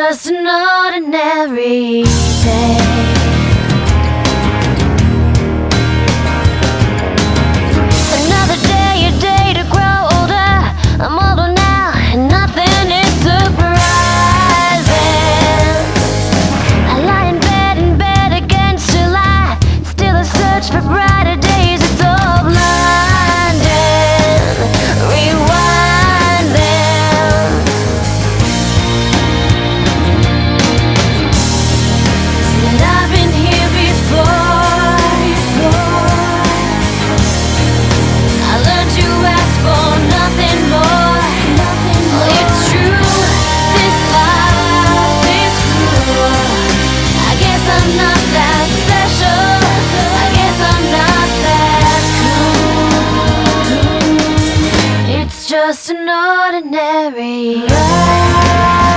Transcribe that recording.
just an ordinary day. Another day, a day to grow older. I'm older now, and nothing is surprising. I lie in bed against July, still a search for brighter days. It's all blinding, rewinding. And I've been here before. I learned to ask for nothing more. It's true, this life is cruel. I guess I'm not that special. I guess I'm not that cool. It's just an ordinary life.